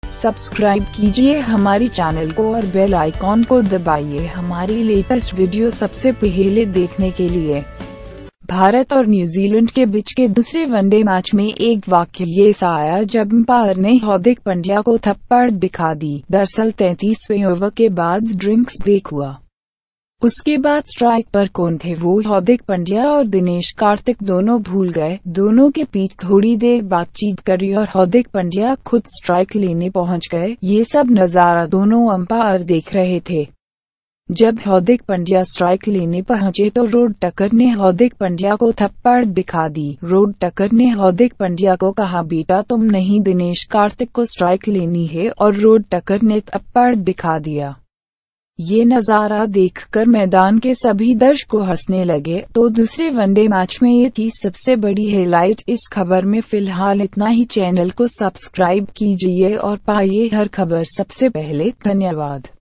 Subscribe कीजिए हमारी channel को और बेल आइकॉन को दबाइए हमारी लेटेस्ट वीडियो सबसे पहले देखने के लिए। भारत और न्यूजीलैंड के बीच के दूसरे वनडे मैच में एक वाकया ऐसा आया जब अंपायर ने हार्दिक पांड्या को थप्पड़ दिखा दी। दरअसल 33वें ओवर के बाद ड्रिंक्स ब्रेक हुआ। उसके बाद स्ट्राइक पर कौन थे वो हार्दिक पांड्या और दिनेश कार्तिक दोनों भूल गए। दोनों के बीच थोड़ी देर बातचीत करी और हार्दिक पांड्या खुद स्ट्राइक लेने पहुंच गए। ये सब नजारा दोनों अंपायर देख रहे थे। जब हार्दिक पांड्या स्ट्राइक लेने पहुंचे तो रोड टकर ने हार्दिक पांड्या को थप्पड़ दिखा दी। रोड टकर ने हार्दिक पांड्या को कहा, बेटा तुम नहीं दिनेश कार्तिक को स्ट्राइक लेनी है, और रोड टकर ने थप्पड़ दिखा दिया। ये नजारा देखकर मैदान के सभी दर्शक हंसने लगे। तो दूसरे वनडे मैच में ये थी सबसे बड़ी हाईलाइट। इस खबर में फिलहाल इतना ही। चैनल को सब्सक्राइब कीजिए और पाइए हर खबर सबसे पहले। धन्यवाद।